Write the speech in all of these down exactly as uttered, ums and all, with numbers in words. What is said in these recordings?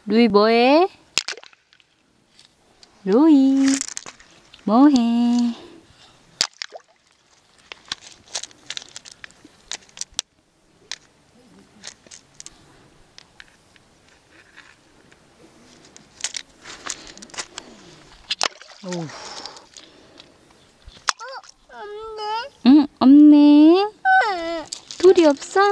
루이 뭐해? 루이 뭐해? 오. 어, 없네. 응, 없네. 응. 돌이 없어?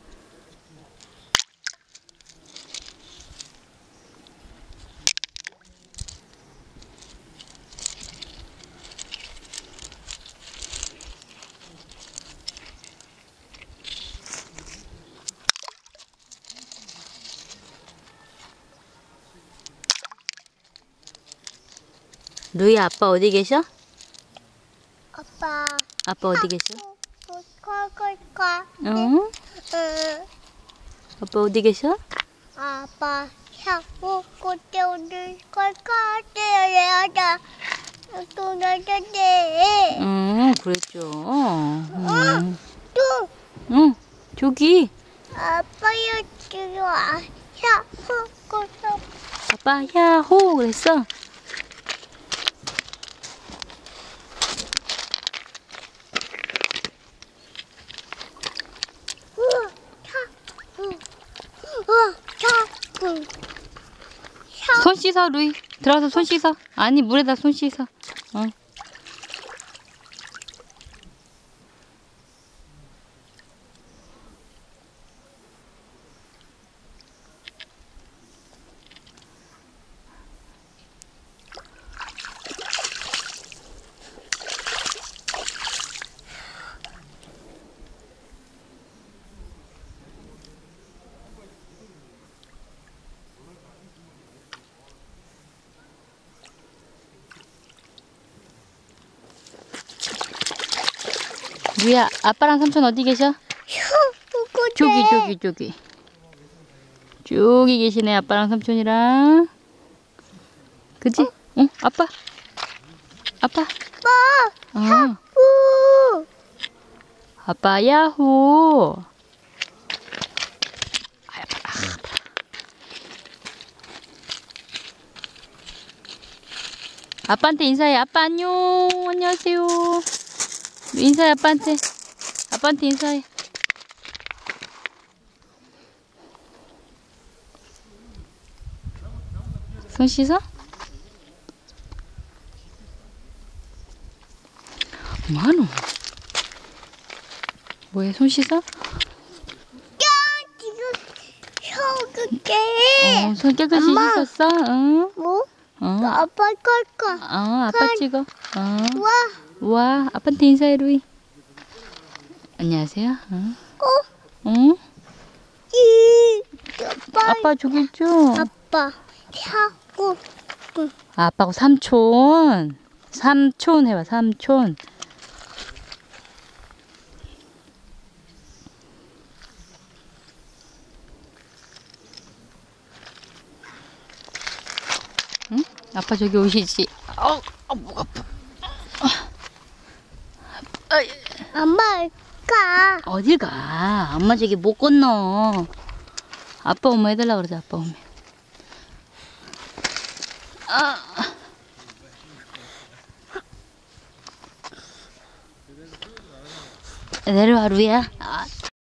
루이 아빠 어디 계셔? 아빠. 아빠 어디 계셔? 콜콜콜. 응? 응. 아빠 어디 계셔? 아빠 자꾸 그때 오늘 콜콜대야다. 또 나한테. 응, 그랬죠. 응. 또 응, 저기. 아빠였지요. 자꾸 그때. 아빠 야호 그랬어. 우와, 자꾸. 우와, 자꾸. 손 씻어 루이. 들어가서 손 씻어. 아니 물에다 손 씻어. 어. 루이야 아빠랑 삼촌 어디 계셔? 저기 저기 저기 저기 계시네 아빠랑 삼촌이랑. 그치? 어? 응 아빠 아빠 아빠. 어. 우. 아빠 야호. 아, 아파. 아, 아파. 아빠한테 인사해. 아빠 안녕. 안녕하세요. 인사해 아빠한테. 아빠한테 인사해. 손 씻어? 뭐하노? 뭐해 손 씻어? 야, 지금 혀그게. 어, 손 깨끗이 엄마. 씻었어? 응? 뭐? 어, 아빠 걸까? 어, 아빠 간. 찍어. 어. 와. 와, 아빠한테 인사해, 루이. 안녕하세요. 응? 어? 응? 이. 아빠. 아빠 저기 있죠? 아빠. 자꾸. 아빠하고 삼촌. 삼촌 해봐, 삼촌. 응? 아빠 저기 오시지. 어, 어, 목 아파. 엄마 가. 어딜 가? 엄마 저기 못 건너. 아빠 오면 해달라 그러자, 아빠 오면. 아. 내려와, 루이야. 아.